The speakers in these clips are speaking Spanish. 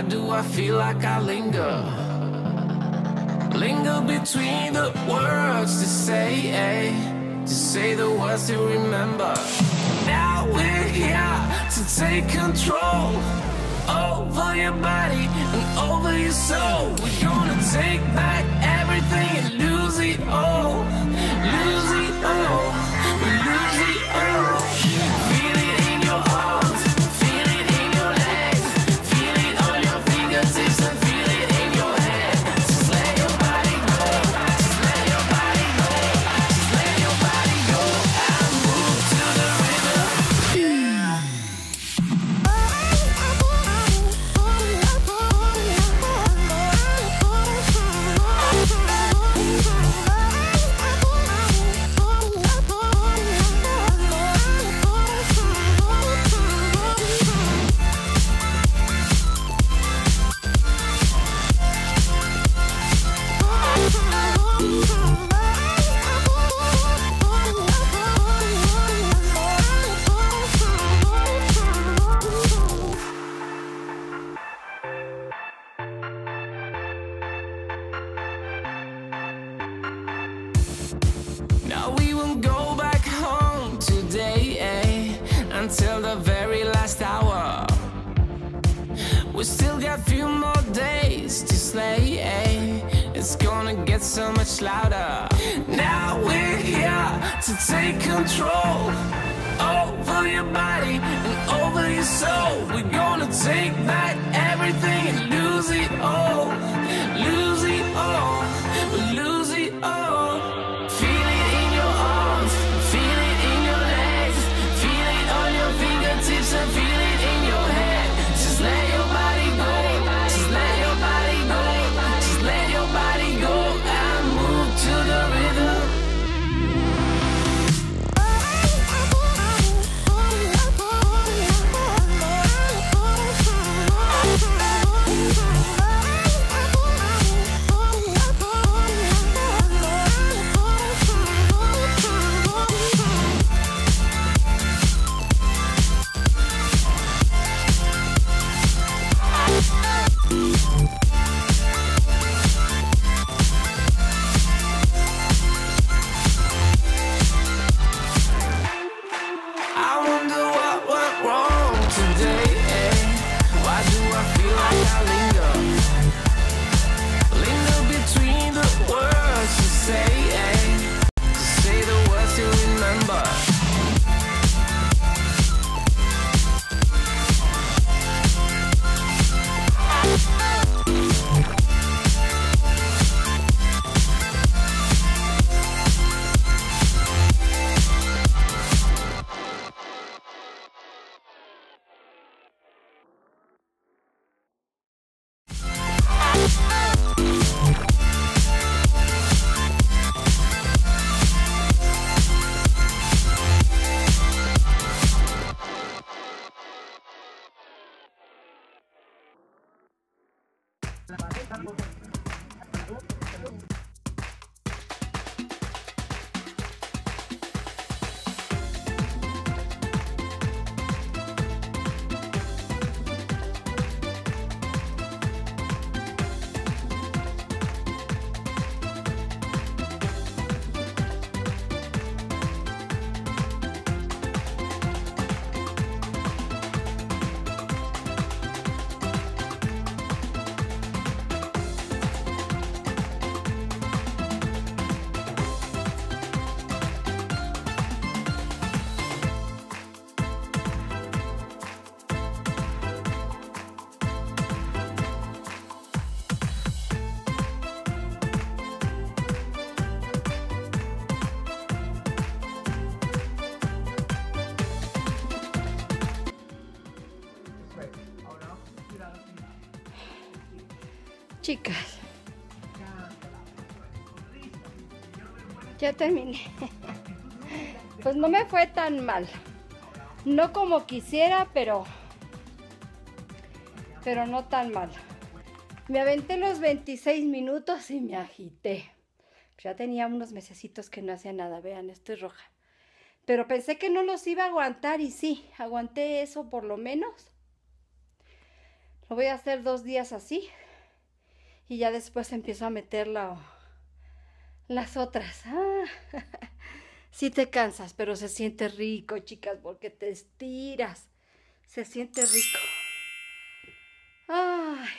do I feel like I linger? Linger between the words to say the words to remember. Now we're here to take control over your body and over your soul. We're gonna take back everything and lose it all. Lose it all. Lose it all. Feel it in your arms, feel it in your legs, feel it on your fingertips and feel it in your head. Just let your body go, just let your body go, just let your body go and move to the rhythm. Yeah. Now we won't go back home today, until the very last hour. We still got a few more days to slay, it's gonna get so much louder. Now we're here to take control over your body and over your soul. We're gonna take back everything and lose it all. Lose it all. Lose it all. Feel it in your arms, feel it in your legs, feel it on your fingertips and feel it in your head. Just let your body go, just let your body go, just let your body go and move to the rhythm. I wonder what went wrong today, Why do I feel like I linger? Linger between the words to say the words to remember. Chicas, ya terminé. Pues no me fue tan mal. No como quisiera, pero no tan mal. Me aventé los 26 minutos y me agité. Ya tenía unos mesecitos que no hacía nada. Vean, estoy roja. Pero pensé que no los iba a aguantar y sí, aguanté eso por lo menos. Lo voy a hacer 2 días así. Y ya después empiezo a meter las otras. Sí te cansas, pero se siente rico, chicas, porque te estiras. Se siente rico. Ay.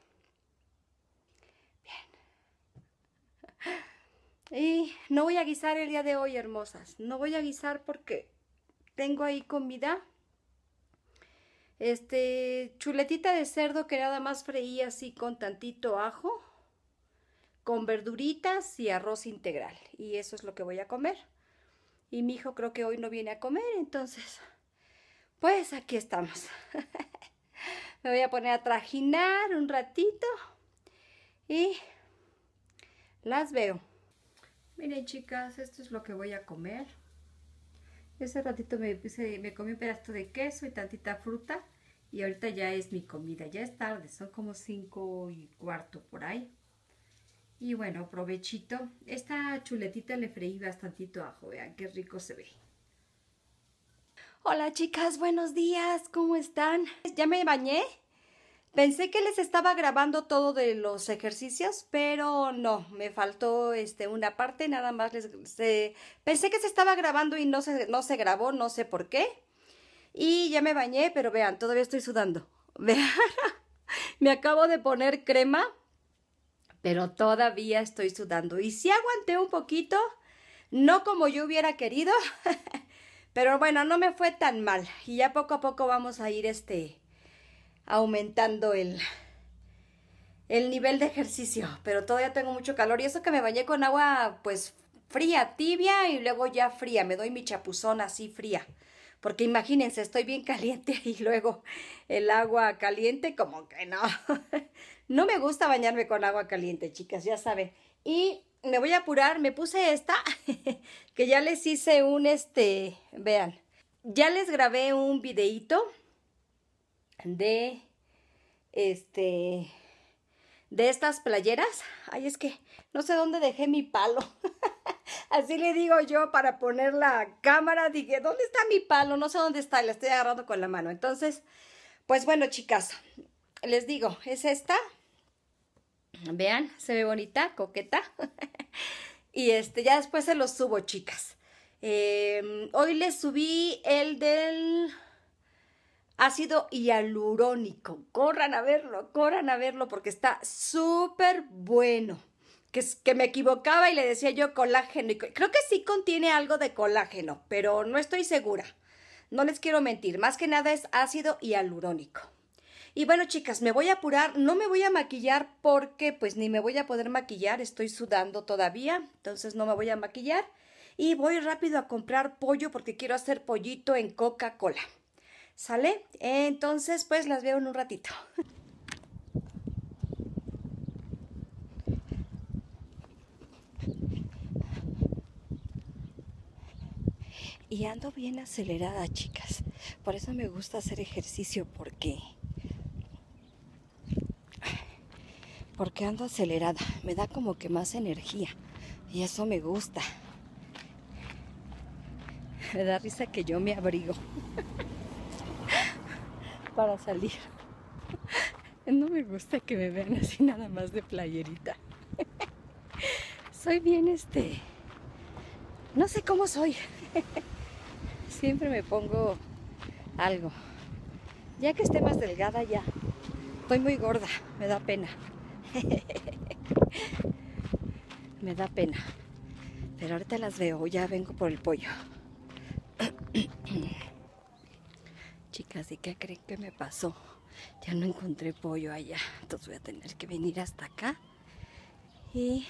Bien. Y no voy a guisar el día de hoy, hermosas. No voy a guisar porque tengo ahí comida. Chuletita de cerdo que nada más freí así con tantito ajo, con verduritas y arroz integral. Y eso es lo que voy a comer. Y mi hijo creo que hoy no viene a comer, entonces, pues aquí estamos. Me voy a poner a trajinar un ratito y las veo. Miren, chicas, esto es lo que voy a comer. Ese ratito me comí un pedazo de queso y tantita fruta. Y ahorita ya es mi comida. Ya es tarde, son como 5:15 por ahí. Y bueno, provechito. Esta chuletita le freí bastantito ajo. Vean qué rico se ve. Hola, chicas, buenos días. ¿Cómo están? Ya me bañé. Pensé que les estaba grabando todo de los ejercicios, pero no, me faltó una parte, nada más pensé que se estaba grabando y no se grabó, no sé por qué. Y ya me bañé, pero vean, todavía estoy sudando. Vean, me acabo de poner crema, pero todavía estoy sudando. Y sí aguanté un poquito, no como yo hubiera querido, pero bueno, no me fue tan mal. Y ya poco a poco vamos a ir aumentando el nivel de ejercicio, pero todavía tengo mucho calor y eso que me bañé con agua pues fría, tibia y luego ya fría, me doy mi chapuzón así fría, porque imagínense, estoy bien caliente y luego el agua caliente como que no, no me gusta bañarme con agua caliente, chicas, ya saben, y me voy a apurar, me puse esta, que ya les hice vean, ya les grabé un videíto de de estas playeras. Ay, es que no sé dónde dejé mi palo. Así le digo yo para poner la cámara. Dije, ¿dónde está mi palo? No sé dónde está, la estoy agarrando con la mano. Entonces, pues bueno, chicas, les digo, es esta. Vean, se ve bonita, coqueta. Y ya después se los subo, chicas. Hoy les subí el del ácido hialurónico. Corran a verlo porque está súper bueno. Que me equivocaba y le decía yo colágeno. Creo que sí contiene algo de colágeno, pero no estoy segura. No les quiero mentir. Más que nada es ácido hialurónico. Y bueno, chicas, me voy a apurar. No me voy a maquillar porque pues ni me voy a poder maquillar. Estoy sudando todavía, entonces no me voy a maquillar. Y voy rápido a comprar pollo porque quiero hacer pollito en Coca-Cola. ¿Sale? Entonces, pues las veo en un ratito. Y ando bien acelerada, chicas. Por eso me gusta hacer ejercicio, porque ando acelerada. Me da como que más energía. Y eso me gusta. Me da risa que yo me abrigo para salir. No me gusta que me vean así nada más de playerita. Soy bien no sé cómo soy. Siempre me pongo algo. Ya que esté más delgada ya. Estoy muy gorda, me da pena. Me da pena. Pero ahorita las veo, ya vengo por el pollo. Chicas, ¿y qué creen que me pasó? Ya no encontré pollo allá, entonces voy a tener que venir hasta acá. Y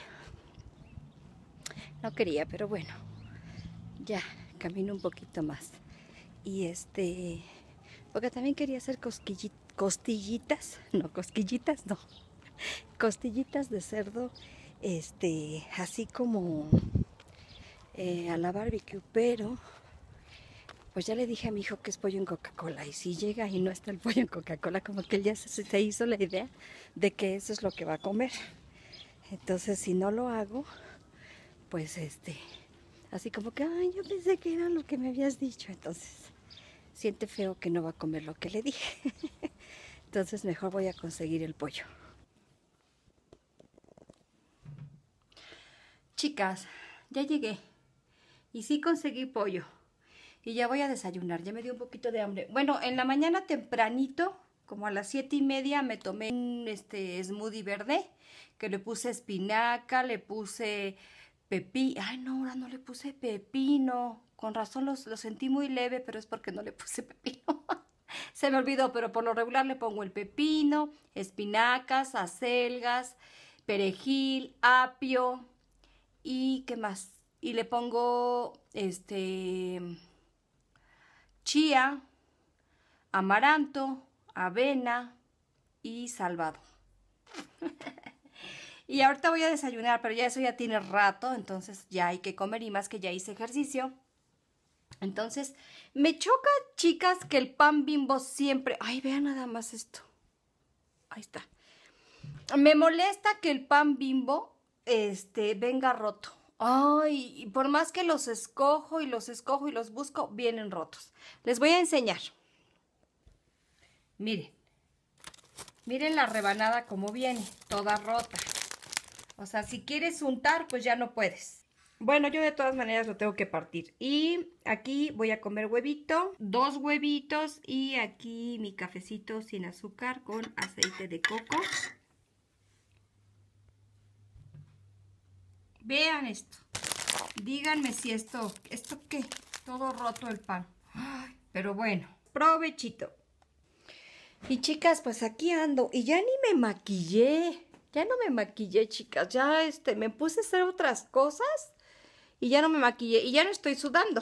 no quería, pero bueno, ya camino un poquito más. Y porque también quería hacer costillitas de cerdo, así como a la barbecue, pero pues ya le dije a mi hijo que es pollo en Coca-Cola, y si llega y no está el pollo en Coca-Cola, como que él ya se hizo la idea de que eso es lo que va a comer. Entonces, si no lo hago, pues así como que, ay, yo pensé que era lo que me habías dicho. Entonces, siente feo que no va a comer lo que le dije. Entonces mejor voy a conseguir el pollo. Chicas, ya llegué. Y sí conseguí pollo. Y ya voy a desayunar. Ya me dio un poquito de hambre. Bueno, en la mañana tempranito, como a las 7:30, me tomé un smoothie verde. Que le puse espinaca, le puse pepino. Ay, no, ahora no le puse pepino. Con razón lo sentí muy leve, pero es porque no le puse pepino. Se me olvidó, pero por lo regular le pongo el pepino, espinacas, acelgas, perejil, apio y ¿qué más? Y le pongo chía, amaranto, avena y salvado. Y ahorita voy a desayunar, pero ya eso ya tiene rato, entonces ya hay que comer y más que ya hice ejercicio. Entonces, me choca, chicas, que el pan Bimbo siempre... Ay, vean nada más esto. Ahí está. Me molesta que el pan Bimbo, venga roto. Ay, y por más que los escojo y los busco, vienen rotos. Les voy a enseñar. Miren. Miren la rebanada como viene, toda rota. O sea, si quieres untar, pues ya no puedes. Bueno, yo de todas maneras lo tengo que partir. Y aquí voy a comer huevito, 2 huevitos y aquí mi cafecito sin azúcar con aceite de coco. Vean esto. Díganme si ¿esto qué? Todo roto el pan. Ay, pero bueno, provechito. Y chicas, pues aquí ando. Y ya ni me maquillé. Ya no me maquillé, chicas. Ya me puse a hacer otras cosas. Y ya no me maquillé. Y ya no estoy sudando.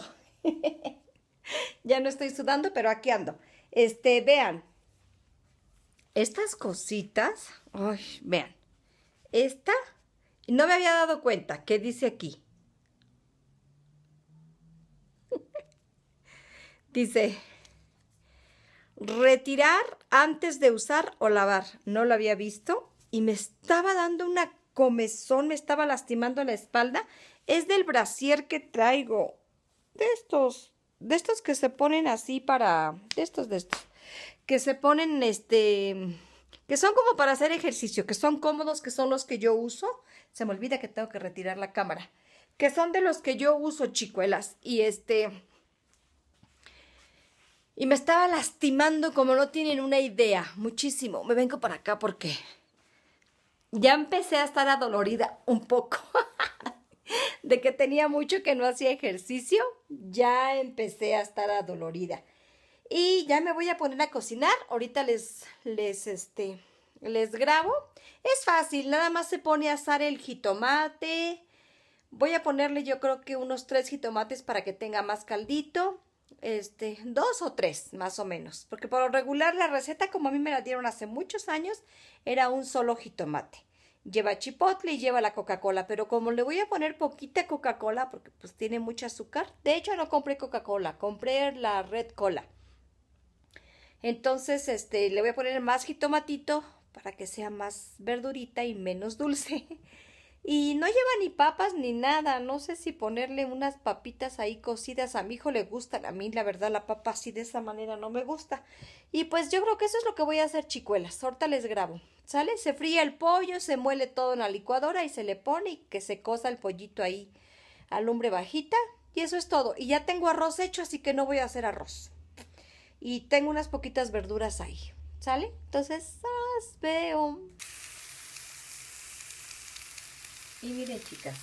Ya no estoy sudando, pero aquí ando. Vean. Estas cositas. Ay, vean. Esta. No me había dado cuenta. ¿Qué dice aquí? Dice... Retirar antes de usar o lavar. No lo había visto. Y me estaba dando una comezón. Me estaba lastimando la espalda. Es del brasier que traigo. De estos que se ponen así para... De estos. Que se ponen, que son como para hacer ejercicio. Que son cómodos, que son los que yo uso. Se me olvida que tengo que retirar la cámara. Que son de los que yo uso, chicuelas. Y Y me estaba lastimando como no tienen una idea. Muchísimo. Me vengo para acá porque ya empecé a estar adolorida un poco. De que tenía mucho que no hacía ejercicio. Ya empecé a estar adolorida. Y ya me voy a poner a cocinar. Ahorita les grabo. Es fácil. Nada más se pone a asar el jitomate. Voy a ponerle yo creo que unos 3 jitomates para que tenga más caldito. 2 o 3 más o menos, porque por lo regular la receta como a mí me la dieron hace muchos años era un solo jitomate. Lleva chipotle y lleva la Coca-Cola, pero como le voy a poner poquita Coca-Cola porque pues tiene mucho azúcar, de hecho no compré Coca-Cola, compré la Red Cola. Entonces le voy a poner más jitomatito para que sea más verdurita y menos dulce. Y no lleva ni papas ni nada. No sé si ponerle unas papitas ahí cocidas. A mi hijo le gustan. A mí, la verdad, la papa así de esa manera no me gusta. Y pues yo creo que eso es lo que voy a hacer, chicuelas. Ahorita les grabo. ¿Sale? Se fríe el pollo, se muele todo en la licuadora y se le pone y que se cosa el pollito ahí a lumbre bajita. Y eso es todo. Y ya tengo arroz hecho, así que no voy a hacer arroz. Y tengo unas poquitas verduras ahí. ¿Sale? Entonces, las veo. Y miren, chicas.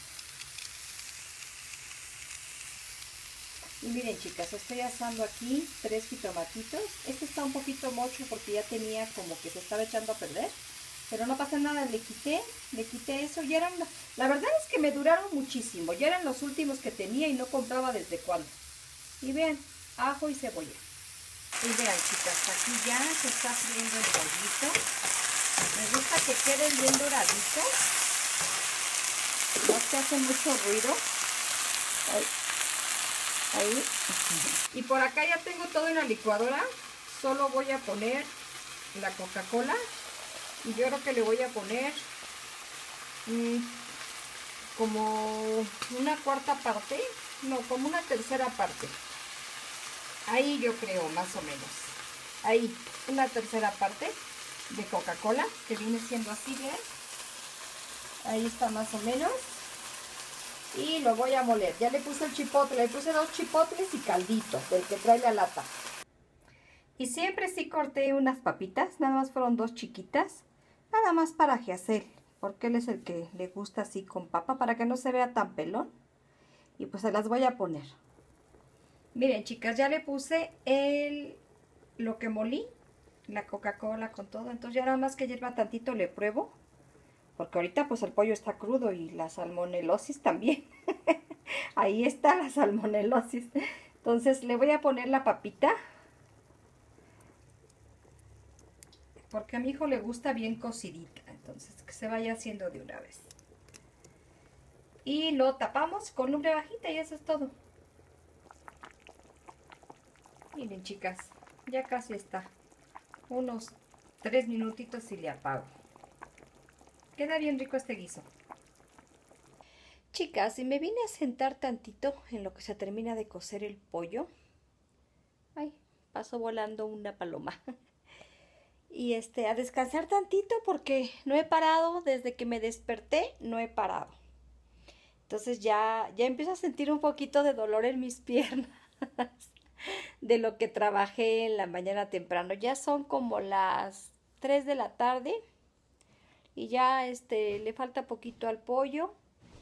Estoy asando aquí 3 jitomatitos. Este está un poquito mocho porque ya tenía como que se estaba echando a perder. Pero no pasa nada, le quité eso. Y eran, la verdad es que me duraron muchísimo. Ya eran los últimos que tenía y no compraba desde cuándo. Y vean, ajo y cebolla. Y vean, chicas, aquí ya se está friendo el pollito. Me gusta que queden bien doraditos. No se hace mucho ruido. Ahí. Y por acá ya tengo todo en la licuadora. Solo voy a poner la Coca-Cola. Y yo creo que le voy a poner como una cuarta parte. No, como una tercera parte. Ahí yo creo, más o menos. Ahí, una tercera parte. de Coca-Cola, que viene siendo así, ¿ven? Ahí está más o menos. Y lo voy a moler. Ya le puse el chipotle, le puse 2 chipotles y caldito, del que trae la lata. Y siempre sí corté unas papitas, nada más fueron 2 chiquitas, nada más para Giasel, porque él es el que le gusta así con papa, para que no se vea tan pelón. Y pues se las voy a poner. Miren, chicas, ya le puse lo que molí, la Coca-Cola con todo, entonces ya nada más que hierva tantito le pruebo. Porque ahorita pues el pollo está crudo y la salmonelosis también. Ahí está la salmonelosis. Entonces le voy a poner la papita. Porque a mi hijo le gusta bien cocidita. Entonces que se vaya haciendo de una vez. Y lo tapamos con lumbre bajita y eso es todo. Miren, chicas, ya casi está. Unos 3 minutitos y le apago. Queda bien rico este guiso. Chicas, y me vine a sentar tantito en lo que se termina de cocer el pollo. Ay, pasó volando una paloma. Y a descansar tantito porque no he parado, desde que me desperté, no he parado. Entonces ya empiezo a sentir un poquito de dolor en mis piernas de lo que trabajé en la mañana temprano. Ya son como las 3 de la tarde. Y ya le falta poquito al pollo.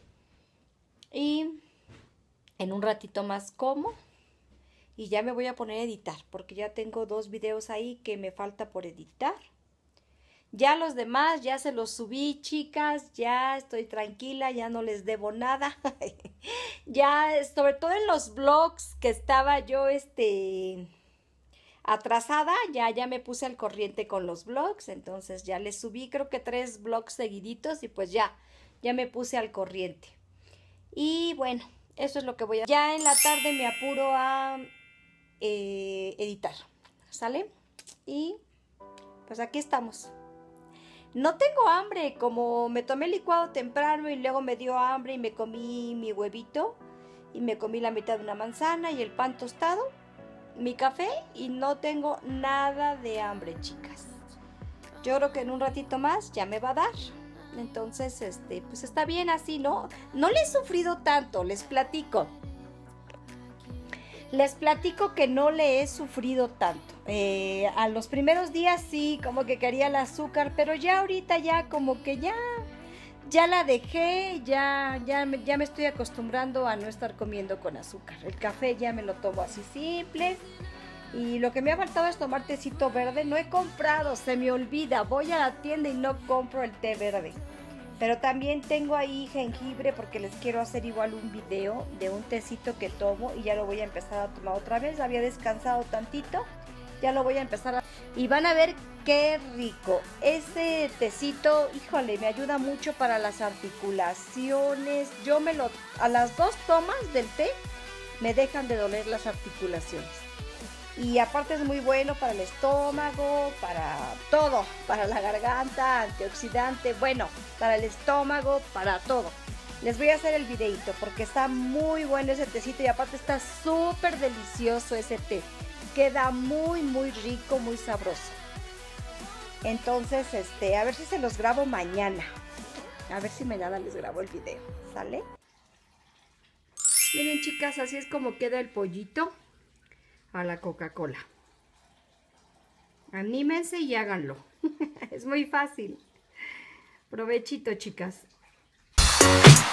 Y en un ratito más como. Y ya me voy a poner a editar. Porque ya tengo 2 videos ahí que me falta por editar. Ya los demás ya se los subí, chicas. Ya estoy tranquila. Ya no les debo nada. Ya, sobre todo en los vlogs que estaba yo atrasada, ya me puse al corriente con los vlogs, entonces ya les subí creo que 3 vlogs seguiditos y pues ya me puse al corriente. Y bueno, eso es lo que voy a hacer. Ya en la tarde me apuro a editar, ¿sale? Y pues aquí estamos. No tengo hambre, como me tomé el licuado temprano y luego me dio hambre y me comí mi huevito y me comí la mitad de una manzana y el pan tostado, mi café y no tengo nada de hambre, chicas. Yo creo que en un ratito más ya me va a dar. Entonces, pues está bien así, ¿no? No le he sufrido tanto, les platico. Les platico que no le he sufrido tanto. A los primeros días sí, como que quería el azúcar, pero ya ahorita ya como que ya la dejé, ya me estoy acostumbrando a no estar comiendo con azúcar. El café ya me lo tomo así simple. Y lo que me ha faltado es tomar tecito verde. No he comprado, se me olvida. Voy a la tienda y no compro el té verde. Pero también tengo ahí jengibre porque les quiero hacer igual un video de un tecito que tomo. Y ya lo voy a empezar a tomar otra vez. Había descansado tantito. Ya lo voy a empezar a... Y van a ver qué rico. Ese tecito, híjole, me ayuda mucho para las articulaciones. A las 2 tomas del té me dejan de doler las articulaciones. Y aparte es muy bueno para el estómago, para todo, para la garganta, antioxidante, bueno, para el estómago, para todo. Les voy a hacer el videito porque está muy bueno ese tecito y aparte está súper delicioso ese té. Queda muy, muy rico, muy sabroso. Entonces, a ver si se los grabo mañana. A ver si mañana les grabo el video, ¿sale? Miren, chicas, así es como queda el pollito a la Coca-Cola. Anímense y háganlo. Es muy fácil. Provechito, chicas.